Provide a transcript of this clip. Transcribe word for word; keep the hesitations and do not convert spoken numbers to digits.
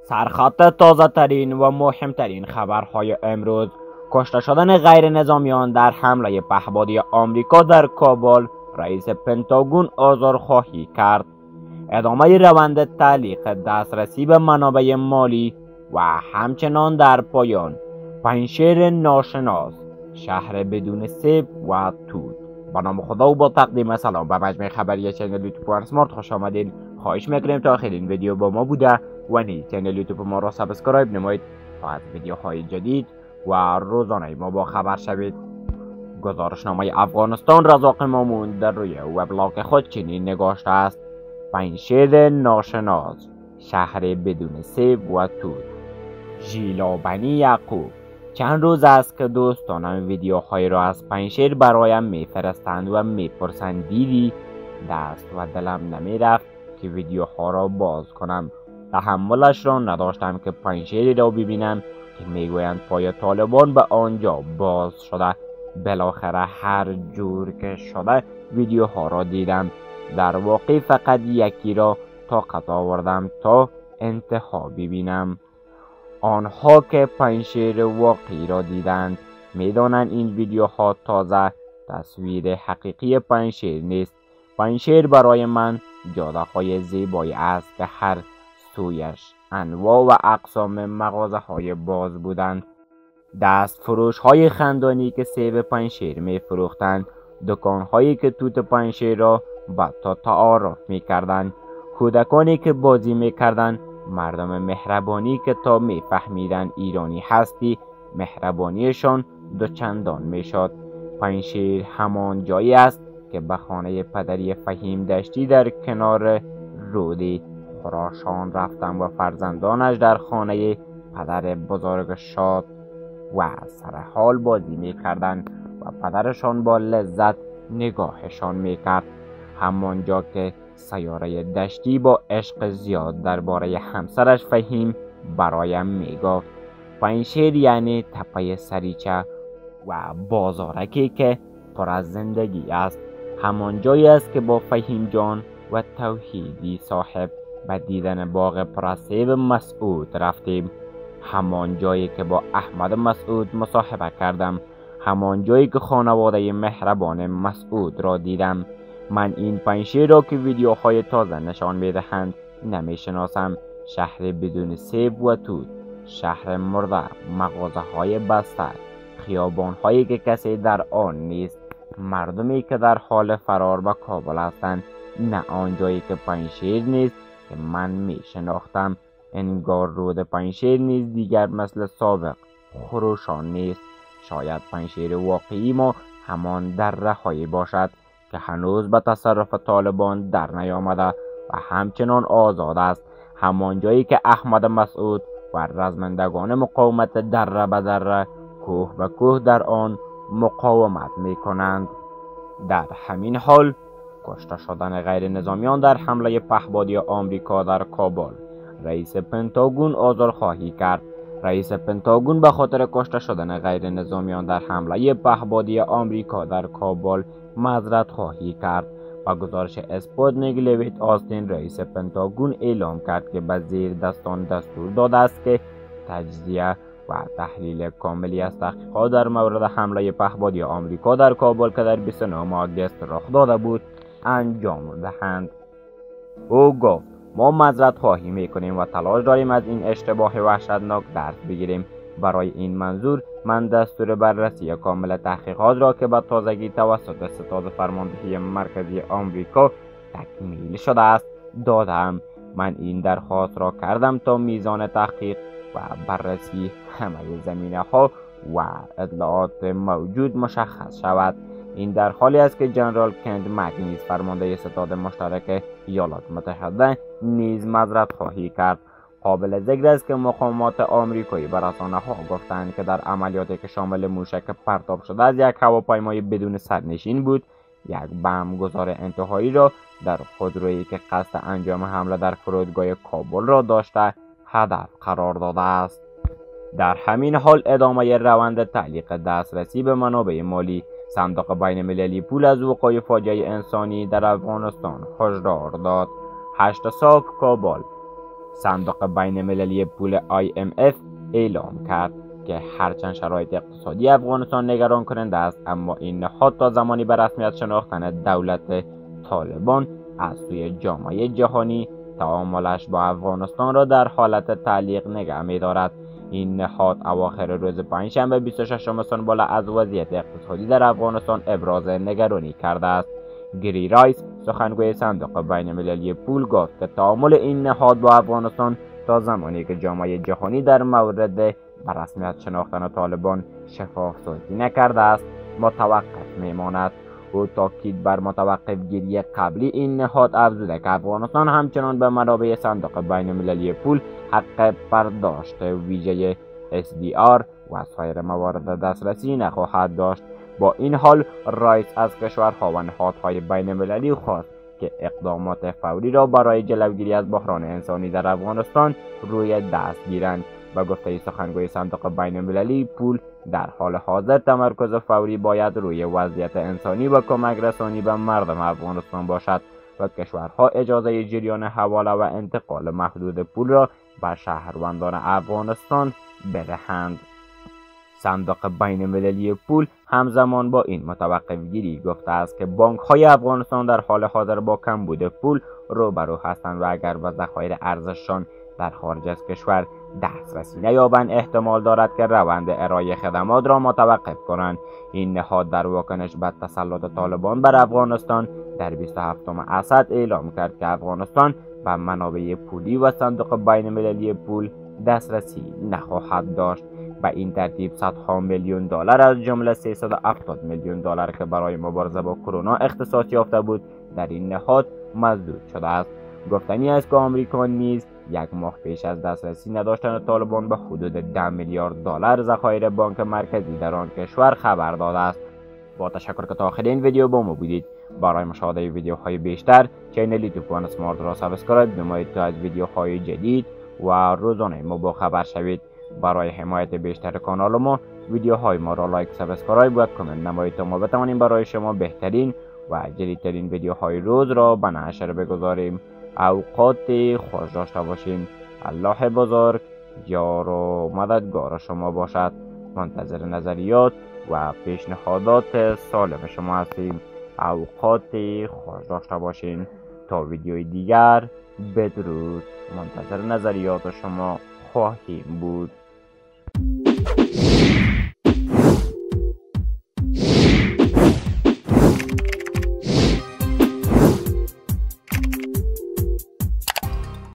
سرخط تازه ترین و مهمترین خبرهای امروز: کشته شدن غیر نظامیان در حمله پهپادی آمریکا در کابل. رئیس پنتاگون آزارخواهی کرد. ادامه روند تعلیق دسترسی به منابع مالی و همچنان در پایان پنشیر ناشناس، شهر بدون سیب و توت. با نام خدا و با تقدیم سلام به مجموعه خبری چنل یوتیوب اسمارت خوش آمدید. خواهش میکنیم تا آخر این ویدیو با ما بوده و نیز چنل یوتیوب ما را سابسکرایب نمایید تا از ویدیوهای جدید و روزانه ما با خبر شوید. گزارشنامه افغانستان رزاق مامون در روی وبلاگ خود چنین نگاشته است: پنشیر ناشناس، شهر بدون سیب و توت. ژیلا بنی یعقوب: چند روز است که دوستانم ویدیوهای را از پنشیر برایم میفرستند و میپرسند دیدی؟ دست و دلم نمیرفت که ویدیوها را باز کنم. تحملش را نداشتم که پنشیری را ببینم که میگویند پای طالبان به آنجا باز شده. بالاخره هر جور که شده ویدیوها را دیدم. در واقع فقط یکی را طاقت آوردم تا انتها ببینم. آنها که پنشیر واقعی را دیدند میدانند این ویدیوها تازه تصویر حقیقی پنشیر نیست. پنشیر برای من جاده‌های زیبایی است که هر سویش انواع و اقسام مغازه های باز بودند. دست فروش های خندانی که سیب پنشیر می فروختند، دکان هایی که توت پنشیر را به تا تعارف می کردند، کودکانی که بازی می کردند، مردم مهربانی که تا می فهمیدن ایرانی هستی مهربانیشان دوچندان می شد. پنشیر همان جایی است که به خانه پدری فهیم دشتی در کنار رود خراسان رفتم و فرزندانش در خانه پدر بزرگ شاد و سرحال بازی می کردند و پدرشان با لذت نگاهشان می کرد. همانجا که سیاره دشتی با عشق زیاد درباره همسرش فهیم برایم می گفت. پنشیر یعنی تپه سریچه و بازارکی که پر از زندگی است. همان جایی است که با فهیم جان و توحیدی صاحب به دیدن باغ پر از سیب مسعود رفتیم. همان جایی که با احمد مسعود مصاحبه کردم. همان جایی که خانواده مهربان مسعود را دیدم. من این پنشیر را که ویدیوهای تازه نشان میدهند نمیشناسم. شهر بدون سیب و توت، شهر مرده، مغازه های بسته، خیابان هایی که کسی در آن نیست، مردمی که در حال فرار به کابل هستند. نه آنجایی که پنشیر نیست که من می شناختم. انگار رود پنشیر نیز دیگر مثل سابق خروشان نیست. شاید پنشیر واقعی ما همان دره هایی باشد که هنوز به تصرف طالبان در نیامده و همچنان آزاد است. همان جایی که احمد مسعود و رزمندگان مقاومت دره به دره، کوه به کوه در آن مقاومت می کنند. در همین حال کشته شدن غیر نظامیان در حمله پهپادی آمریکا در کابل. رئیس پنتاگون آزارخواهی کرد. رئیس پنتاگون به خاطر کشته شدن غیر نظامیان در حمله پهپادی آمریکا در کابل معذرت خواهی کرد. با گزارش اسپوتنیک، لوید آستین رئیس پنتاگون اعلام کرد که به زیر دستان دستور داده است که تجزیه و تحلیل کاملی از تحقیقات در مورد حمله پهپادی آمریکا در کابل که در بیست و نهم آگوست رخ داده بود انجام دهند. او گفت ما معذرت خواهی میکنیم و تلاش داریم از این اشتباه وحشتناک درس بگیریم. برای این منظور من دستور بررسی کامل تحقیقات را که به تازگی توسط ستاد فرماندهی مرکزی آمریکا تکمیل شده است دادم. من این درخواست را کردم تا میزان تحقیق و بررسی همه زمینه ها و اطلاعات موجود مشخص شود. این در حالی است که جنرال کند مکنیز فرمانده ستاد مشترک ایالات متحده نیز معذرت خواهی کرد. قابل ذکر است که مقامات آمریکایی به رسانه ها گفتند که در عملیاتی که شامل موشک پرتاب شده از یک هواپیمای بدون سرنشین بود، یک بمب گذار انتحاری را در خودرویی که قصد انجام حمله در فرودگاه کابل را داشته هدف قرار داده است. در همین حال ادامه روند تعلیق دسترسی به منابع مالی. صندوق بین المللی پول از وقوع فاجعه انسانی در افغانستان هشدار داد. هشت صبح کابل. صندوق بین المللی پول آی ام اف اعلام کرد که هرچند شرایط اقتصادی افغانستان نگران کننده است، اما این نهاد تا زمانی به رسمیت شناختن دولت طالبان از سوی جامعه جهانی تعاملش با افغانستان را در حالت تعلیق نگه می‌دارد. این نهاد اواخر روز پنجشنبه بیست و ششم سنبل از وضعیت اقتصادی در افغانستان ابراز نگرانی کرده است. گری رایس، سخنگوی صندوق بین المللی پول، گفت که تعامل این نهاد با افغانستان تا زمانی که جامعه جهانی در مورد به رسمیت شناختن طالبان شفاف سازی نکرده است متوقف میماند. او تاکید بر متوقف گیری قبلی این نهاد افزوده که افغانستان همچنان به منابع صندوق بین المللی پول حق برداشت ویژه اس دی آر و سایر موارد دسترسی نخواهد داشت. با این حال رایس از کشورها و نهادهای بین المللی خواست که اقدامات فوری را برای جلوگیری از بحران انسانی در افغانستان روی دست گیرند. با گفته سخنگوی صندوق بین المللی پول، در حال حاضر تمرکز فوری باید روی وضعیت انسانی و کمک رسانی به مردم افغانستان باشد و کشورها اجازه جریان حواله و انتقال محدود پول را به شهروندان افغانستان بدهند. صندوق بین المللی پول همزمان با این موقف گیری گفته است که بانک های افغانستان در حال حاضر با کمبود پول روبرو هستند و اگر به ذخایر ارزششان در خارج از کشور دسترسی نیابند احتمال دارد که روند ارائه خدمات را متوقف کنند. این نهاد در واکنش به تسلط طالبان بر افغانستان در بیست و هفتم اسد اعلام کرد که افغانستان به منابع پولی و صندوق بین المللی پول دسترسی نخواهد داشت. به این ترتیب صدها میلیون دلار از جمله سیصد و هفتاد میلیون دلار که برای مبارزه با کرونا اختصاص یافته بود در این نهاد مسدود شده است. گفتنی است که آمریکا نیز یک ماه پیش از دسترسی نداشتن طالبان به حدود ده میلیارد دلار ذخایر بانک مرکزی در آن کشور خبر داده است. با تشکر که تا آخر این ویدیو با ما بودید. برای مشاهده ویدیوهای بیشتر چینل یوتیوب وان اسمارت را سابسکرایب نمایید تا از ویدیوهای جدید و روزانه ما با خبر شوید. برای حمایت بیشتر کانال ما ویدیوهای ما را لایک، سابسکرایب و کامنت نمایید تا ما بتوانیم برای شما بهترین و جدیدترین ویدیوهای روز را به نشر بگذاریم. اوقات خوش داشته باشین. الله بزرگ یار و مددگار شما باشد. منتظر نظریات و پیشنهادات سالم شما هستیم. اوقات خوش داشته باشین. تا ویدیوی دیگر بدرود. منتظر نظریات شما خواهیم بود.